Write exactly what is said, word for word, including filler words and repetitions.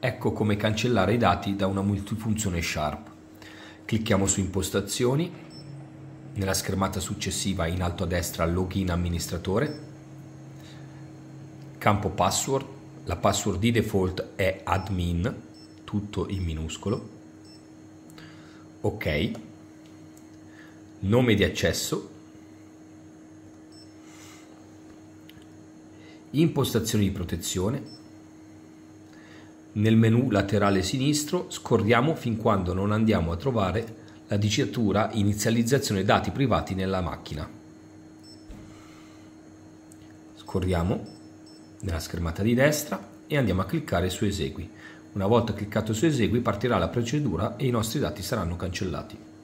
Ecco come cancellare i dati da una multifunzione Sharp. Clicchiamo su Impostazioni, nella schermata successiva in alto a destra Login amministratore, campo Password, la password di default è admin, tutto in minuscolo, ok, nome di accesso, impostazioni di protezione. Nel menu laterale sinistro scorriamo fin quando non andiamo a trovare la dicitura inizializzazione dati privati nella macchina. Scorriamo nella schermata di destra e andiamo a cliccare su esegui. Una volta cliccato su esegui partirà la procedura e i nostri dati saranno cancellati.